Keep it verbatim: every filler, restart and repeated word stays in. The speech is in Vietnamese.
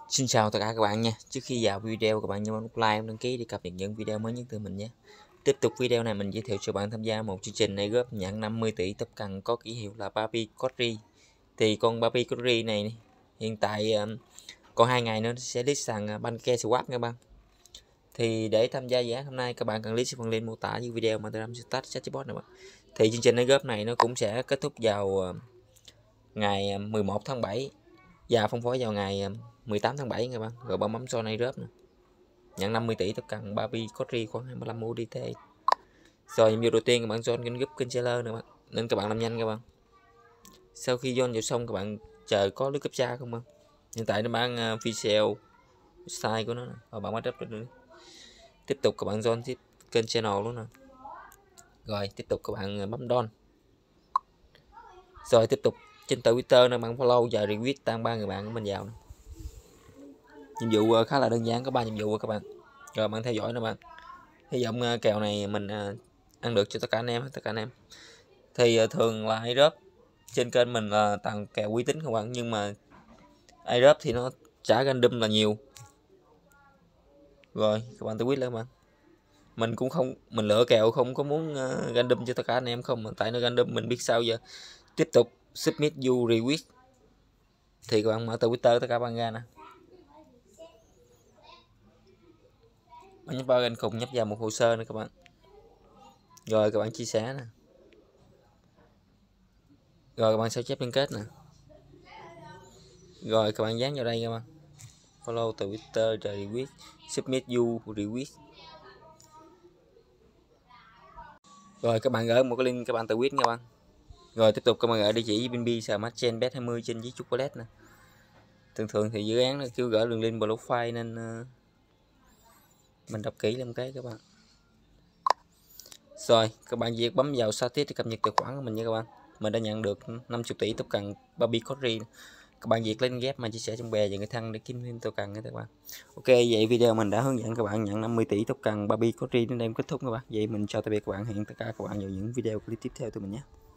Xin chào tất cả các bạn nha. Trước khi vào video, các bạn nhớ nút like, đăng ký để cập nhật những video mới nhất từ mình nhé. Tiếp tục video này mình giới thiệu cho bạn tham gia một chương trình này góp nhận năm mươi tỷ top cần có ký hiệu là Barbie Cotri. Thì con Barbie Cotri này hiện tại còn hai ngày nữa sẽ list sàn Banke Swap nha bạn. Thì để tham gia dự án hôm nay các bạn cần list phần link mô tả dưới video mà Telegram start chatbot này bạn. Thì chương trình này góp này nó cũng sẽ kết thúc vào ngày mười một tháng bảy và phân phối vào ngày mười tám tháng bảy các bạn. Rồi bấm bấm so này rớp nè, nhận năm mươi tỷ tất cần Barbie Cotri khoảng hai mươi lăm u đê tê. Rồi nhiệm vụ đầu tiên các bạn join kênh group kênh seller nữa bạn, nên các bạn làm nhanh các bạn. Sau khi join vào xong các bạn chờ có lướt cấp tra không bạn. Hiện tại nó bán uh, free sale style của nó nè, và bạn bắt up được. Tiếp tục các bạn join tiếp kênh channel luôn nè. Rồi tiếp tục các bạn bấm don. Rồi tiếp tục trên Twitter nè, bạn follow và retweet tăng ba người bạn của mình vào nè. Nhiệm vụ khá là đơn giản, có ba nhiệm vụ các bạn. Rồi bạn theo dõi nè bạn. Hy vọng kèo này mình ăn được cho tất cả anh em, tất cả anh em. Thì thường là airdrop trên kênh mình là toàn kèo uy tín các bạn, nhưng mà airdrop thì nó trả random là nhiều. Rồi các bạn tự quyết lên mà. Mình cũng không mình lựa kèo không có muốn uh, random cho tất cả anh em không, mà tại nó random mình biết sao giờ. Tiếp tục submit you request. Thì các bạn mở Twitter tất cả bạn ra nè. Bạn nhấp vào cùng nhấp vào một hồ sơ nữa các bạn. Rồi các bạn chia sẻ nè. Rồi các bạn sao chép liên kết nè. Rồi các bạn dán vào đây các bạn. Follow Twitter rồi request, submit you request. Rồi các bạn gửi một cái link các bạn tự quyết nha bạn. Rồi tiếp tục các bạn gửi địa chỉ Binbi Smart Chain bet hai mươi trên với chocolate nè. Thường thường thì dự án nó kêu gửi đường link block file nên uh, mình đọc kỹ làm cái các bạn. Rồi các bạn việc bấm vào status để cập nhật tài khoản của mình nha các bạn. Mình đã nhận được năm mươi tỷ token Barbie Cotri. Các bạn việc lên ghép mà chia sẻ trong bè và người thân để kiếm thêm token nha các bạn. Ok, vậy video mình đã hướng dẫn các bạn nhận năm mươi tỷ token Barbie Cotri đến đây kết thúc các bạn. Vậy mình chào tạm biệt các bạn, hẹn tất cả các bạn vào những video clip tiếp theo từ mình nhé.